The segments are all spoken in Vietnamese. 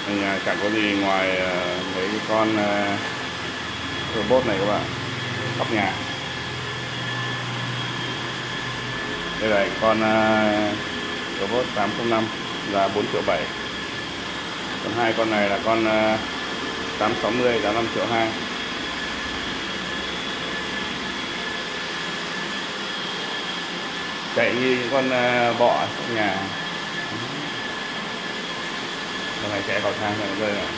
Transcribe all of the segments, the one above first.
Mình chẳng có gì ngoài mấy cái con robot này các bạn, khắp nhà. Đây là con robot 805 giá 4,7 triệu. Còn hai con này là con 860 giá 5,2 triệu. Chạy như con bọ trong nhà. Con này chạy cầu thang rồi rơi rồi.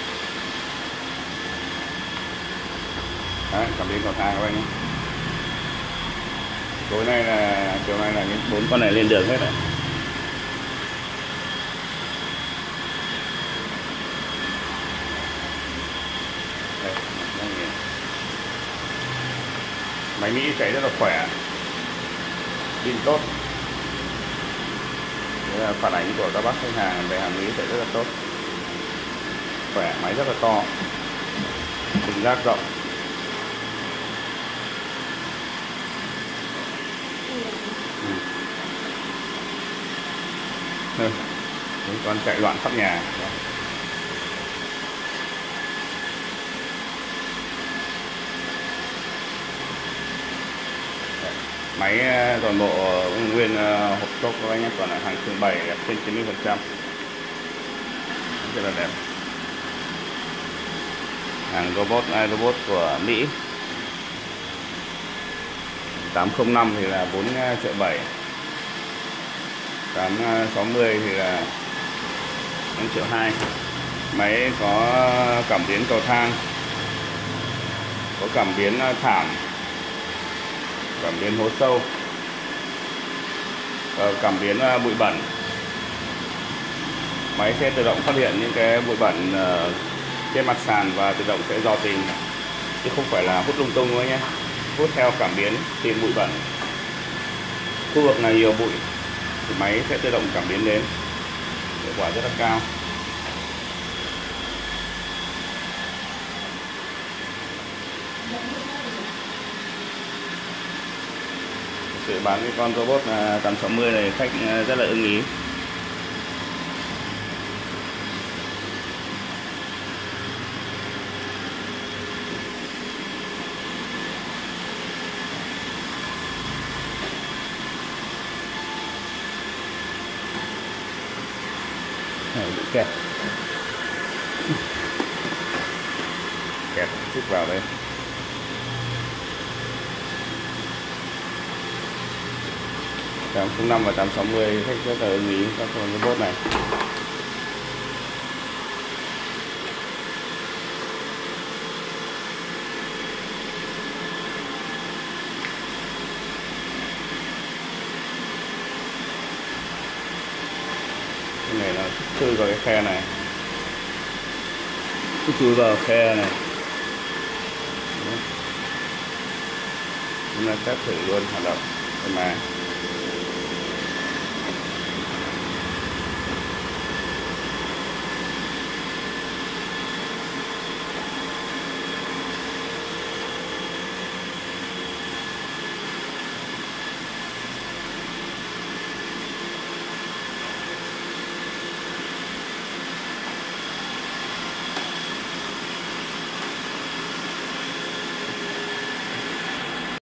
Đấy, cảm biến cầu thang các anh nhé. Tối nay là chiều nay là những 4 con này lên đường hết rồi. Đây, máy Mỹ chạy rất là khỏe, pin tốt. Đây là phản ánh của các bác khách hàng về hàng Mỹ chạy rất là tốt, khỏe, máy rất là to, thùng rác rộng. Chúng con chạy loạn khắp nhà. Máy toàn bộ nguyên hộp xốp các anh nhé, còn là hàng trưng bày trên 90%, rất là đẹp. Hàng robot iRobot của Mỹ 805 thì là 4,7 triệu, 860 thì là 5,2 triệu. Máy có cảm biến cầu thang, có cảm biến thảm, cảm biến hố sâu, cảm biến bụi bẩn. Máy sẽ tự động phát hiện những cái bụi bẩn trên mặt sàn và tự động sẽ dò tìm, chứ không phải là hút lung tung thôi nhé. Hút theo cảm biến tìm bụi bẩn. Khu vực này nhiều bụi thì máy sẽ tự động cảm biến đến, hiệu quả rất là cao. Sự bán cái con robot 860 này khách rất là ưng ý. Bị kẹt chút vào đây. Tám 05 và 860 khách rất là ưng ý các con robot này. Cái này nó chui vào cái khe này, chui vào khe này. Chúng ta test thử luôn hoạt động.